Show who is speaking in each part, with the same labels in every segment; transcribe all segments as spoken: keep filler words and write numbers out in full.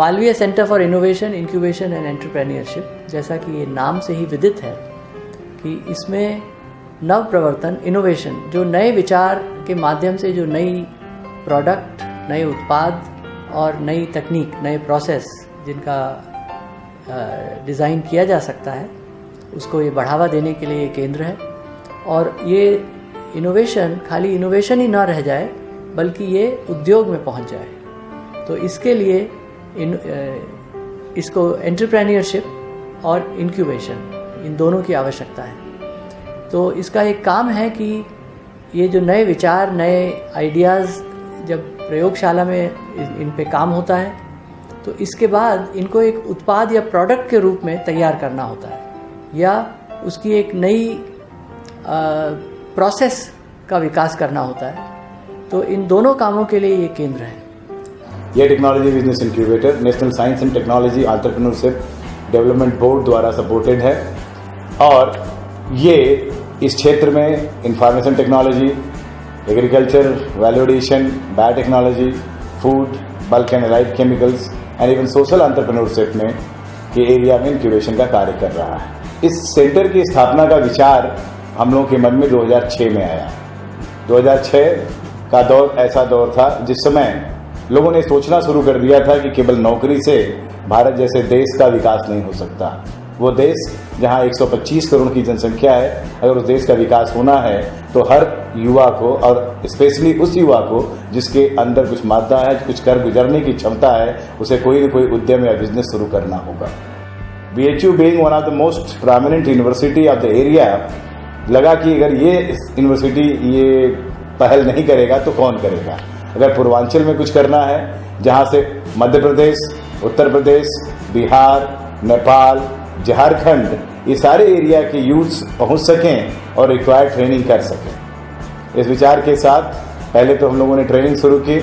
Speaker 1: Malviya centre for innovation, incubation and entrepreneurship, जैसा कि ये नाम से ही विदित है कि इसमें नव प्रवर्तन, इनोवेशन, जो नए विचार के माध्यम से जो नई प्रोडक्ट, नए उत्पाद और नई तकनीक, नए प्रोसेस जिनका डिज़ाइन किया जा सकता है, उसको ये बढ़ावा देने के लिए ये केंद्र है। और ये इनोवेशन खाली इनोवेशन ही ना रह जाए, बल्कि ये उद्योग में पहुंच जाए। तो इसके लिए इन इसको एंटरप्रेन्योरशिप और इंक्यूबेशन, इन दोनों की आवश्यकता है। तो इसका एक काम है कि ये जो नए विचार, नए आइडियाज़ जब प्रयोगशाला में इन पे काम होता है, तो इसके बाद इनको एक उत्पाद या प्रोडक्ट के रूप में तैयार करना होता है, या उसकी एक नई प्रोसेस का विकास करना होता है। तो इन दोनों कामों के लिए ये केंद्र है।
Speaker 2: यह technology business incubator national science and technology entrepreneurship development board द्वारा सपोर्टेड है, और ये इस क्षेत्र में information technology, agriculture, value addition, biotechnology, food, bulk and allied chemicals and even social entrepreneurship में के एरिया में इंक्यूबेशन का कार्य कर रहा है। इस सेंटर की स्थापना का विचार हम लोगों के मन में दो हज़ार छह में आया। दो हज़ार छह का दौर ऐसा दौर था जिस समय लोगों ने सोचना शुरू कर दिया था कि केवल नौकरी से भारत जैसे देश का विकास नहीं हो सकता। वो देश जहां एक सौ पच्चीस करोड़ की जनसंख्या है, अगर उस देश का विकास होना है तो हर युवा को, और स्पेशली उस युवा को जिसके अंदर कुछ मादा है, कुछ कर गुजरने की क्षमता है, उसे कोई न कोई उद्यम या बिजनेस शुरू करना होगा। B H U being one of the most prominent university of the area, लगा कि अगर ये यूनिवर्सिटी ये पहल नहीं करेगा तो कौन करेगा। अगर पूर्वांचल में कुछ करना है, जहां से मध्य प्रदेश, उत्तर प्रदेश, बिहार, नेपाल, झारखंड, ये सारे एरिया के यूथ्स पहुंच सकें और रिक्वायर्ड ट्रेनिंग कर सकें, इस विचार के साथ पहले तो हम लोगों ने ट्रेनिंग शुरू की।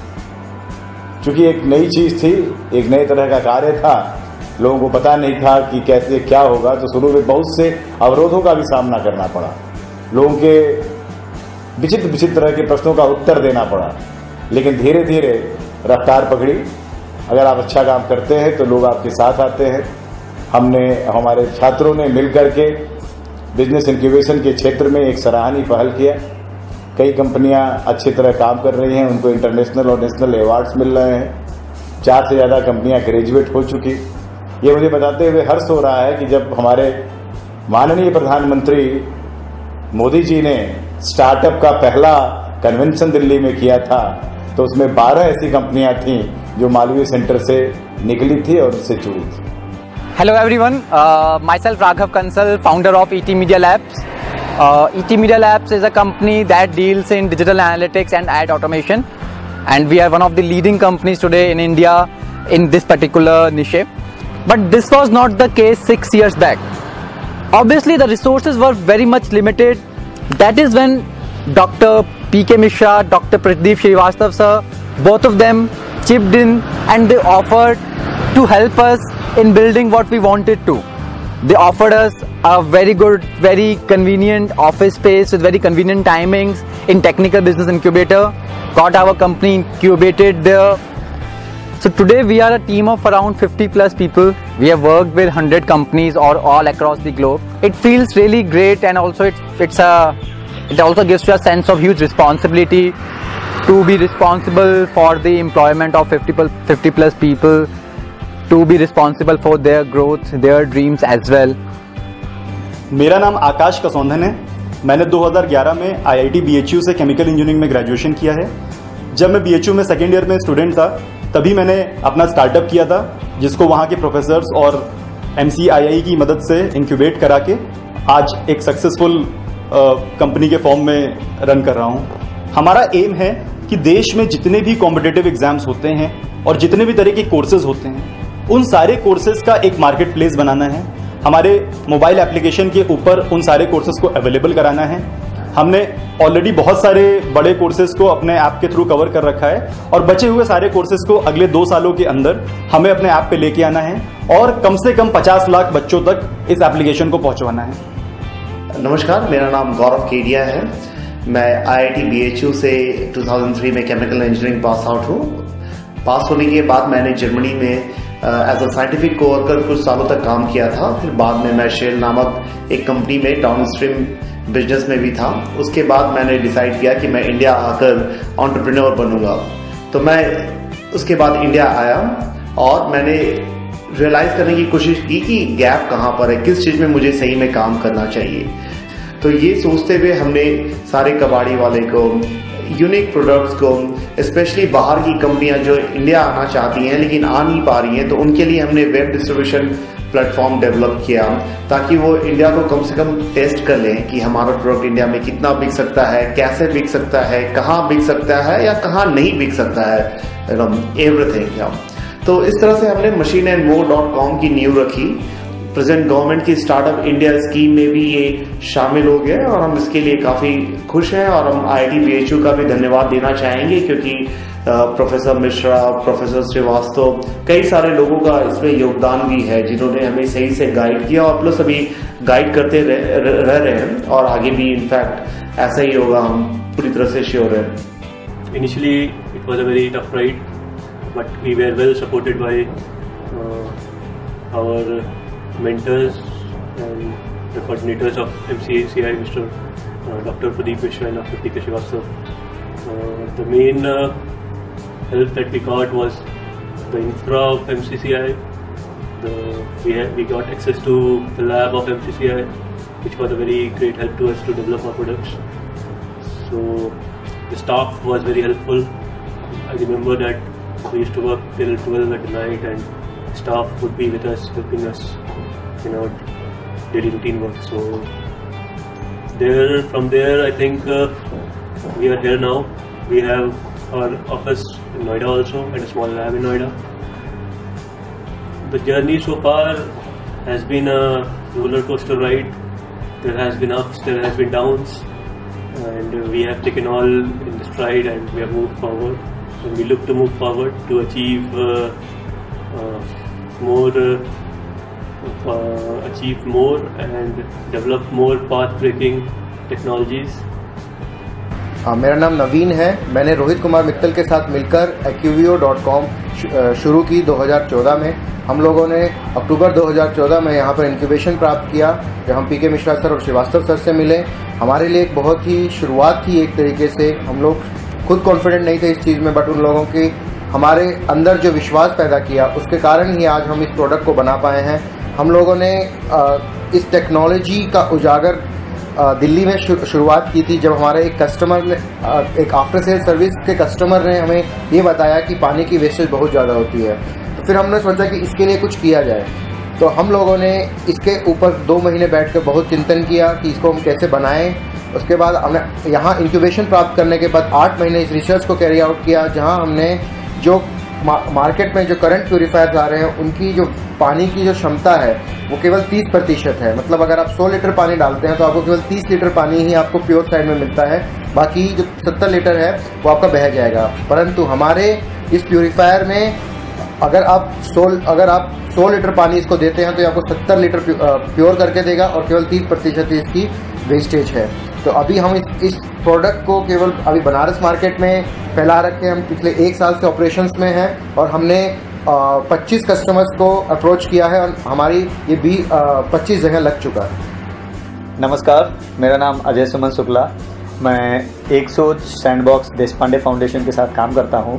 Speaker 2: चूंकि एक नई चीज थी, एक नए तरह का कार्य था, लोगों को पता नहीं था कि कैसे क्या होगा, तो शुरू में बहुत से अवरोधों का भी सामना करना पड़ा, लोगों के विचित्र विचित्र तरह के प्रश्नों का उत्तर देना पड़ा, लेकिन धीरे धीरे रफ्तार पकड़ी। अगर आप अच्छा काम करते हैं तो लोग आपके साथ आते हैं। हमने, हमारे छात्रों ने मिलकर के बिजनेस इंक्यूबेशन के क्षेत्र में एक सराहनीय पहल किया। कई कंपनियां अच्छी तरह काम कर रही हैं, उनको इंटरनेशनल और नेशनल अवार्ड्स मिल रहे हैं। चार से ज़्यादा कंपनियां ग्रेजुएट हो चुकी। ये मुझे बताते हुए हर्ष हो रहा है कि जब हमारे माननीय प्रधानमंत्री मोदी जी ने स्टार्टअप का पहला कन्वेंशन दिल्ली में किया था, तो उसमें बारह ऐसी कंपनियां थीं जो मालवीय सेंटर से निकली थी और उससे जुड़ी थी।
Speaker 3: Hello everyone, uh, myself Raghav Kansal, founder of I I T Media Labs. Uh, I I T Media Labs is a company that deals in digital analytics and ad automation, and we are one of the leading companies today in India in this particular niche. But this was not the case six years back. Obviously the resources were very much limited. That is when Doctor P K Mishra, Doctor Pradeep Srivastav sir, both of them chipped in and they offered to help us in building what we wanted to. They offered us a very good, very convenient office space with very convenient timings in Technical Business Incubator, got our company incubated there. So today we are a team of around fifty plus people. We have worked with one hundred companies or all across the globe. It feels really great, and also it's, it's a, it also gives you a sense of huge responsibility to be responsible for the employment of fifty plus people, to be responsible for their growth, their dreams as well.
Speaker 4: मेरा नाम आकाश कसौंधन है। मैंने दो हज़ार ग्यारह में I I T B H U से chemical engineering में ग्रेजुएशन किया है। जब मैं बी एच यू में सेकेंड ईयर में स्टूडेंट था, तभी मैंने अपना स्टार्टअप किया था, जिसको वहाँ के प्रोफेसर्स और एम सी आई आई ई की मदद से इंक्यूबेट करा के आज एक सक्सेसफुल कंपनी के फॉर्म में रन कर रहा हूँ। हमारा एम है कि देश में जितने भी कॉम्पिटिटिव एग्जाम्स होते हैं और जितने भी तरह के कोर्सेज होते हैं, उन सारे कोर्सेज का एक मार्केट प्लेस बनाना है। हमारे मोबाइल एप्लीकेशन के ऊपर उन सारे कोर्सेज को अवेलेबल कराना है। हमने ऑलरेडी बहुत सारे बड़े कोर्सेज को अपने ऐप के थ्रू कवर कर रखा है, और बचे हुए सारे कोर्सेज को अगले दो सालों के अंदर हमें अपने ऐप पे लेके आना है और कम से कम पचास लाख बच्चों तक इस एप्लीकेशन को पहुंचवाना है।
Speaker 5: नमस्कार, मेरा नाम गौरव केडिया है। मैं I I T B H U से दो हज़ार तीन में केमिकल इंजीनियरिंग पास आउट हूँ। पास होने के बाद मैंने जर्मनी में एज अ साइंटिफिक कोवर्कर कुछ सालों तक काम किया था। फिर बाद में मैं शेल नामक एक कंपनी में डाउनस्ट्रीम बिजनेस में भी था। उसके बाद मैंने डिसाइड किया कि मैं इंडिया आकर एंटरप्रेन्योर बनूंगा। तो मैं उसके बाद इंडिया आया और मैंने रियलाइज करने की कोशिश की कि गैप कहाँ पर है, किस चीज़ में मुझे सही में काम करना चाहिए। तो ये सोचते हुए हमने सारे कबाड़ी वाले को, यूनिक प्रोडक्ट्स को, स्पेशली बाहर की कंपनियां जो इंडिया आना चाहती हैं लेकिन आ नहीं पा रही हैं, तो उनके लिए हमने वेब डिस्ट्रीब्यूशन प्लेटफॉर्म डेवलप किया ताकि वो इंडिया को कम से कम टेस्ट कर लें कि हमारा प्रोडक्ट इंडिया में कितना बिक सकता है, कैसे बिक सकता है, कहाँ बिक सकता है या कहाँ नहीं बिक सकता है, एवरीथिंग। तो इस तरह से हमने machine and more dot com की नींव रखी। प्रेजेंट गवर्नमेंट की स्टार्टअप इंडिया स्कीम में भी ये शामिल हो गया और हम इसके लिए काफ़ी खुश हैं। और हम I I T B H U का भी धन्यवाद देना चाहेंगे क्योंकि प्रोफेसर मिश्रा, प्रोफेसर श्रीवास्तव, कई सारे लोगों का इसमें योगदान भी है जिन्होंने हमें सही से गाइड किया और प्लस अभी गाइड करते रह, रह रहे हैं और आगे भी इनफैक्ट ऐसा ही होगा, हम पूरी तरह से श्योर हैं।
Speaker 6: Initially it was a very tough ride but we were well supported by our mentors and the coordinators of M C I I E, Mister Uh, Doctor Pradeep Mishra and Doctor P K Srivastava. Uh, the main uh, help that we got was the infra of M C I I E. The, we, had, we got access to the lab of M C I I E, which was a very great help to us to develop our products. So the staff was very helpful. I remember that we used to work till twelve at night and staff would be with us, helping us in our daily routine work. So there, from there, I think uh, we are here now. We have our office in Noida also and a small lab in Noida. The journey so far has been a roller coaster ride. There has been ups, there has been downs, and uh, we have taken all in the stride and we have moved forward. And we look to move forward to achieve uh, uh, more. Uh, Uh, achieve more and develop more path-breaking technologies.
Speaker 7: हाँ, मेरा नाम नवीन है। मैंने रोहित कुमार मित्तल के साथ मिलकर एक्यूवियो dot com शुरू की दो हज़ार चौदह में। हम लोगों ने अक्टूबर दो हज़ार चौदह में यहाँ पर इंक्यूबेशन प्राप्त किया जब हम पी के मिश्रा सर और श्रीवास्तव सर से मिले। हमारे लिए एक बहुत ही शुरुआत थी एक तरीके से। हम लोग खुद कॉन्फिडेंट नहीं थे इस चीज़ में, बट उन लोगों की हमारे अंदर जो विश्वास पैदा किया उसके कारण ही आज हम इस प्रोडक्ट को बना पाए हैं। हम लोगों ने इस टेक्नोलॉजी का उजागर दिल्ली में शुरुआत की थी जब हमारे एक कस्टमर ने, एक आफ्टर सेल सर्विस के कस्टमर ने हमें ये बताया कि पानी की वेस्टेज बहुत ज़्यादा होती है। तो फिर हमने सोचा कि इसके लिए कुछ किया जाए। तो हम लोगों ने इसके ऊपर दो महीने बैठकर बहुत चिंतन किया कि इसको हम कैसे बनाएं। उसके बाद हमने यहाँ इंक्यूबेशन प्राप्त करने के बाद आठ महीने इस रिसर्च को कैरी आउट किया जहाँ हमने जो मार्केट में जो करंट प्यूरीफायर्स आ रहे हैं उनकी जो पानी की जो क्षमता है वो केवल तीस प्रतिशत है। मतलब अगर आप सौ लीटर पानी डालते हैं तो आपको केवल तीस लीटर पानी ही आपको प्योर साइड में मिलता है, बाकी जो सत्तर लीटर है वो आपका बह जाएगा। परंतु हमारे इस प्यूरीफायर में अगर आप सौ अगर आप सौ लीटर पानी इसको देते हैं तो ये आपको सत्तर लीटर प्योर करके देगा और केवल तीस प्रतिशत ही इसकी वेस्टेज है। तो अभी हम इस इस प्रोडक्ट को केवल अभी बनारस मार्केट में फैला रखे हैं। हम पिछले एक साल से ऑपरेशंस में हैं और हमने पच्चीस कस्टमर्स को अप्रोच किया है और हमारी ये भी पच्चीस जगह लग चुका है।
Speaker 8: नमस्कार, मेरा नाम अजय सुमन शुक्ला। मैं एक सौ सैंडबॉक्स देशपांडे फाउंडेशन के साथ काम करता हूँ।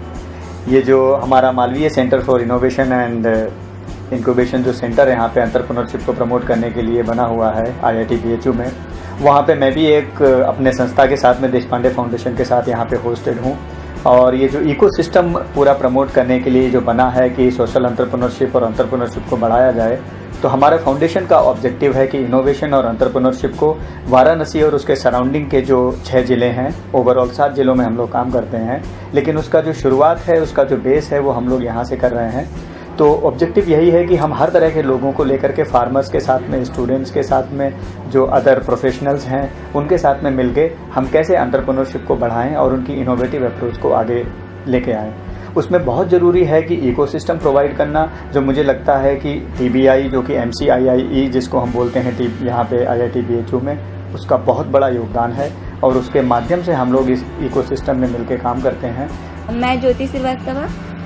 Speaker 8: ये जो हमारा Malaviya centre for innovation and incubation जो सेंटर यहाँ पे एंटरप्रेन्योरशिप को प्रमोट करने के लिए बना हुआ है I I T B H U में, वहाँ पे मैं भी एक अपने संस्था के साथ में देशपांडे फाउंडेशन के साथ यहाँ पे होस्टेड हूँ। और ये जो इकोसिस्टम पूरा प्रमोट करने के लिए जो बना है कि सोशल एंटरप्रेन्योरशिप और एंटरप्रेन्योरशिप को बढ़ाया जाए, तो हमारे फाउंडेशन का ऑब्जेक्टिव है कि इनोवेशन और एंटरप्रेन्योरशिप को वाराणसी और उसके सराउंडिंग के जो छः ज़िले हैं, ओवरऑल सात ज़िलों में हम लोग काम करते हैं, लेकिन उसका जो शुरुआत है, उसका जो बेस है वो हम लोग यहाँ से कर रहे हैं। तो ऑब्जेक्टिव यही है कि हम हर तरह के लोगों को लेकर के, फार्मर्स के साथ में, स्टूडेंट्स के साथ में, जो अदर प्रोफेशनल्स हैं उनके साथ में मिलके हम कैसे एंटरप्रेन्योरशिप को बढ़ाएं और उनकी इनोवेटिव अप्रोच को आगे लेके आएं। उसमें बहुत ज़रूरी है कि इकोसिस्टम प्रोवाइड करना, जो मुझे लगता है कि टी बी आई जो कि एम सी आई आई ई जिसको हम बोलते हैं टी यहाँ पे I I T B H U में, उसका बहुत बड़ा योगदान है और उसके माध्यम से हम लोग इस इकोसिस्टम में मिलके काम करते हैं।
Speaker 9: मैं ज्योति श्रीवास्तव,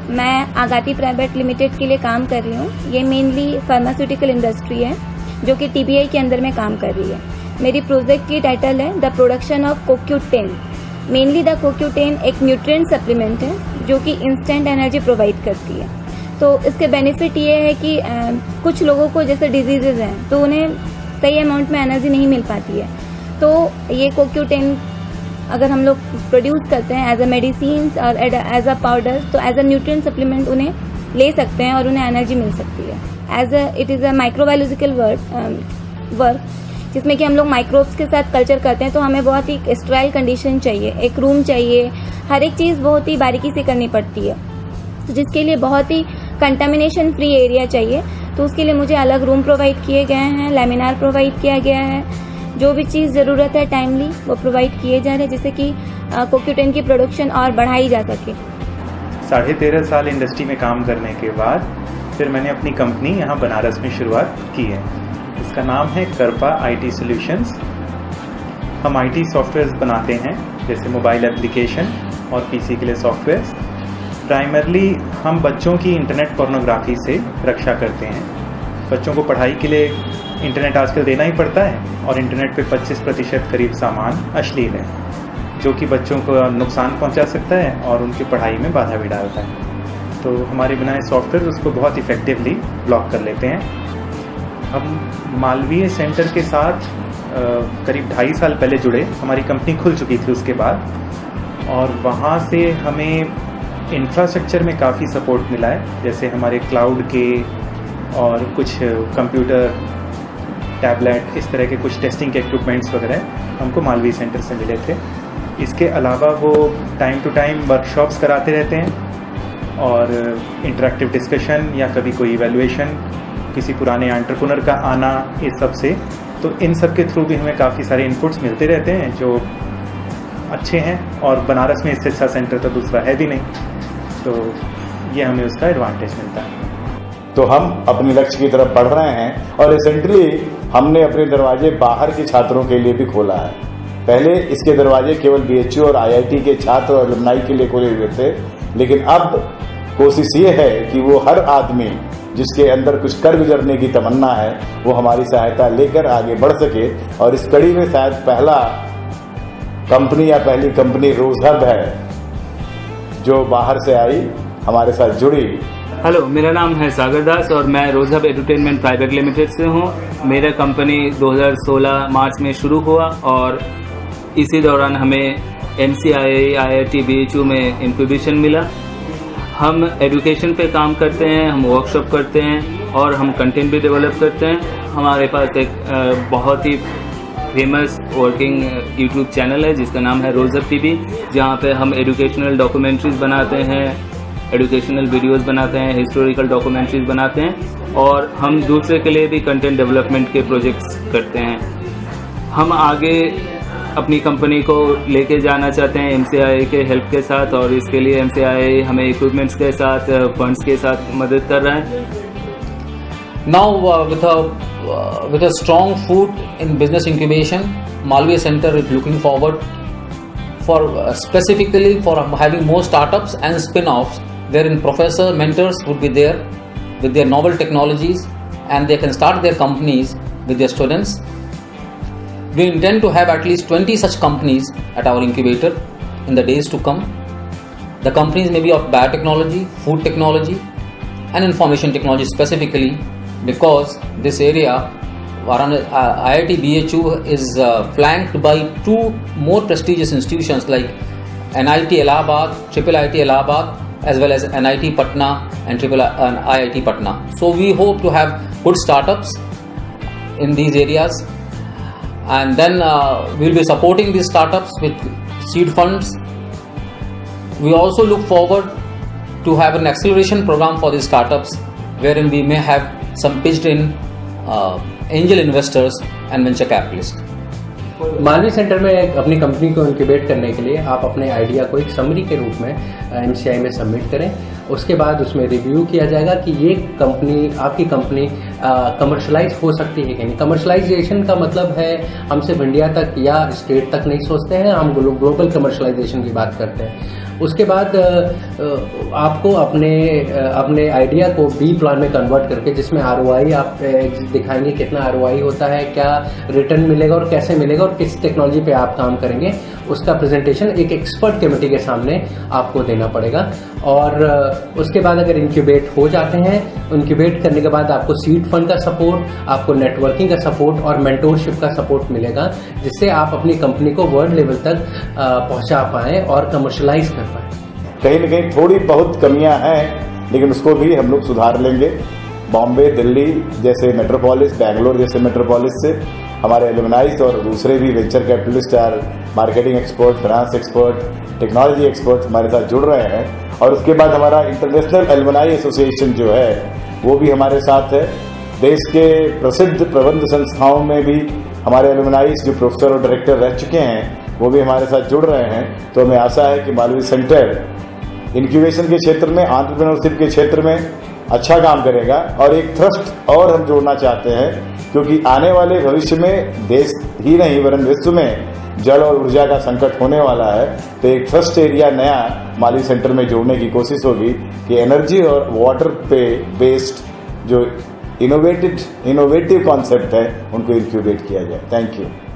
Speaker 9: मैं आगाती प्राइवेट लिमिटेड के लिए काम कर रही हूँ। ये मेनली फार्मास्यूटिकल इंडस्ट्री है जो कि टी बी आई के अंदर में काम कर रही है। मेरी प्रोजेक्ट की टाइटल है the production of co Q ten. Mainly the co Q ten एक न्यूट्रिएंट सप्लीमेंट है जो कि इंस्टेंट एनर्जी प्रोवाइड करती है। तो इसके बेनिफिट ये है कि आ, कुछ लोगों को जैसे डिजीजेज हैं तो उन्हें सही अमाउंट में एनर्जी नहीं मिल पाती है, तो ये कोक्यूटेन अगर हम लोग प्रोड्यूस करते हैं एज अ मेडिसिन और एज अ पाउडर, तो एज अ न्यूट्रिएंट सप्लीमेंट उन्हें ले सकते हैं और उन्हें एनर्जी मिल सकती है। As a it is a microbiological work work जिसमें कि हम लोग माइक्रोब्स के साथ कल्चर करते हैं, तो हमें बहुत ही स्टेराइल कंडीशन चाहिए, एक रूम चाहिए, हर एक चीज़ बहुत ही बारीकी से करनी पड़ती है, तो जिसके लिए बहुत ही कंटामिनेशन फ्री एरिया चाहिए। तो उसके लिए मुझे अलग रूम प्रोवाइड किए गए हैं, लैमिनार प्रोवाइड किया गया है, जो भी चीज़ ज़रूरत है टाइमली वो प्रोवाइड किए जा रहे हैं जिससे कि कोक्यूटेन की प्रोडक्शन और बढ़ाई जा सके।
Speaker 10: साढ़े तेरह साल इंडस्ट्री में काम करने के बाद फिर मैंने अपनी कंपनी यहाँ बनारस में शुरुआत की है। इसका नाम है करपा आई टी सॉल्यूशंस। हम आई टी सॉफ्टवेयर बनाते हैं जैसे मोबाइल एप्लीकेशन और पीसी के लिए सॉफ्टवेयर। प्राइमरली हम बच्चों की इंटरनेट पोर्नोग्राफी से रक्षा करते हैं। बच्चों को पढ़ाई के लिए इंटरनेट आजकल देना ही पड़ता है और इंटरनेट पे पच्चीस प्रतिशत करीब सामान अश्लील है जो कि बच्चों को नुकसान पहुंचा सकता है और उनकी पढ़ाई में बाधा भी डालता है। तो हमारे बनाए सॉफ्टवेयर उसको बहुत इफ़ेक्टिवली ब्लॉक कर लेते हैं। हम मालवीय सेंटर के साथ आ, करीब ढाई साल पहले जुड़े, हमारी कंपनी खुल चुकी थी उसके बाद, और वहाँ से हमें इंफ्रास्ट्रक्चर में काफ़ी सपोर्ट मिला है, जैसे हमारे क्लाउड के और कुछ कंप्यूटर, टैबलेट, इस तरह के कुछ टेस्टिंग के इक्विपमेंट्स वगैरह हमको मालवीय सेंटर से मिले थे। इसके अलावा वो टाइम टू टाइम वर्कशॉप्स कराते रहते हैं और इंटरेक्टिव डिस्कशन या कभी कोई इवैल्यूएशन, किसी पुराने एंटरप्रेन्योर का आना, इस सब से, तो इन सब के थ्रू भी हमें काफ़ी सारे इनपुट्स मिलते रहते हैं जो अच्छे हैं। और बनारस में इससे अच्छा सेंटर तो दूसरा है भी नहीं, तो ये हमें उसका एडवांटेज मिलता है।
Speaker 2: तो हम अपने लक्ष्य की तरफ बढ़ रहे हैं और रिसेंटली हमने अपने दरवाजे बाहर के छात्रों के लिए भी खोला है। पहले इसके दरवाजे केवल बी एच यू और आई आई टी के छात्र और अलुमनाई के लिए खोले हुए थे, लेकिन अब कोशिश ये है कि वो हर आदमी जिसके अंदर कुछ कर गुजरने की तमन्ना है वो हमारी सहायता लेकर आगे बढ़ सके। और इस कड़ी में शायद पहला कंपनी या पहली कंपनी रोजहब है जो बाहर से आई, हमारे साथ जुड़ी।
Speaker 11: हेलो, मेरा नाम है सागर दास और मैं रोजहब एंटरटेनमेंट प्राइवेट लिमिटेड से हूँ। मेरा कंपनी दो हज़ार सोलह मार्च में शुरू हुआ और इसी दौरान हमें M C I E I I T B H U में इंक्यूबेशन मिला। हम एजुकेशन पे काम करते हैं, हम वर्कशॉप करते हैं और हम कंटेंट भी डेवलप करते हैं। हमारे पास एक बहुत ही फेमस वर्किंग यूट्यूब चैनल है जिसका नाम है रोजहब टी वी, जहाँ पे हम एजुकेशनल डॉक्यूमेंट्रीज बनाते हैं, एजुकेशनल वीडियोस बनाते हैं, हिस्टोरिकल डॉक्यूमेंट्रीज बनाते हैं और हम दूसरे के लिए भी कंटेंट डेवलपमेंट के प्रोजेक्ट्स करते हैं। हम आगे अपनी कंपनी को लेके जाना चाहते हैं एम सी आई ई के हेल्प के साथ, और इसके लिए एम सी आई ई हमें इक्विपमेंट्स के साथ, फंड्स के साथ मदद कर रहा है।
Speaker 12: Now uh, with a uh, with a strong foot in business incubation, Malaviya Centre is looking forward for uh, specifically for having more startups and spin-offs wherein professor mentors would be there with their novel technologies and they can start their companies with their students. We intend to have at least twenty such companies at our incubator in the days to come. The companies may be of biotechnology, food technology and information technology specifically, because this area Varanasi, uh, I I T B H U is uh, flanked by two more prestigious institutions like N I T Allahabad, Triple I T Allahabad, as well as N I T Patna and Triple uh, I I T Patna. So we hope to have good startups in these areas, and then uh, we will be supporting these startups with seed funds. We also look forward to have an acceleration program for these startups, wherein we may have some pitched in uh, angel investors and venture capitalists.
Speaker 13: Malaviya centre में अपनी company को incubate करने के लिए आप अपने idea को एक समरी के रूप में एम सी आई ई में सबमिट करें। उसके बाद उसमें रिव्यू किया जाएगा कि ये कंपनी, आपकी कंपनी कमर्शलाइज हो सकती है कि नहीं। कमर्शलाइजेशन का मतलब है हम सिर्फ इंडिया तक या स्टेट तक नहीं सोचते हैं, हम ग्लोबल कमर्शलाइजेशन की बात करते हैं। उसके बाद आपको अपने अपने आइडिया को बी प्लान में कन्वर्ट करके, जिसमें आरओआई आप दिखाएंगे कितना आरओआई होता है, क्या रिटर्न मिलेगा और कैसे मिलेगा और किस टेक्नोलॉजी पे आप काम करेंगे, उसका प्रेजेंटेशन एक एक्सपर्ट कमेटी के सामने आपको देना पड़ेगा। और उसके बाद अगर इंक्यूबेट हो जाते हैं, इंक्यूबेट करने के बाद आपको सीड फंड का सपोर्ट, आपको नेटवर्किंग का सपोर्ट और मेंटोरशिप का सपोर्ट मिलेगा, जिससे आप अपनी कंपनी को वर्ल्ड लेवल तक पहुंचा पाएं और कमर्शलाइज कर पाएं।
Speaker 2: कहीं न कहीं थोड़ी बहुत कमियां हैं, लेकिन उसको भी हम लोग सुधार लेंगे। बॉम्बे, दिल्ली जैसे मेट्रोपोलिस, बैंगलोर जैसे मेट्रोपोलिस से हमारे एलुमनाइज और दूसरे भी वेंचर कैपिटलिस्ट और marketing expert, finance expert, technology expert हमारे साथ जुड़ रहे हैं। और उसके बाद हमारा इंटरनेशनल एलुमनाई एसोसिएशन जो है वो भी हमारे साथ है। देश के प्रसिद्ध प्रबंध संस्थाओं में भी हमारे एलुमनाइज जो प्रोफेसर और डायरेक्टर रह चुके हैं वो भी हमारे साथ जुड़ रहे हैं। तो हमें आशा है कि मालवीय सेंटर इंक्यूबेशन के क्षेत्र में, एंटरप्रेन्योरशिप के क्षेत्र में अच्छा काम करेगा। और एक थ्रस्ट और हम जोड़ना चाहते हैं, क्योंकि आने वाले भविष्य में देश ही नहीं वरन विश्व में जल और ऊर्जा का संकट होने वाला है। तो एक थ्रस्ट एरिया नया मालवीय सेंटर में जोड़ने की कोशिश होगी कि एनर्जी और वाटर पे बेस्ड जो इनोवेटेड इनोवेटिव कॉन्सेप्ट है उनको इंक्यूबेट किया जाए। Thank you.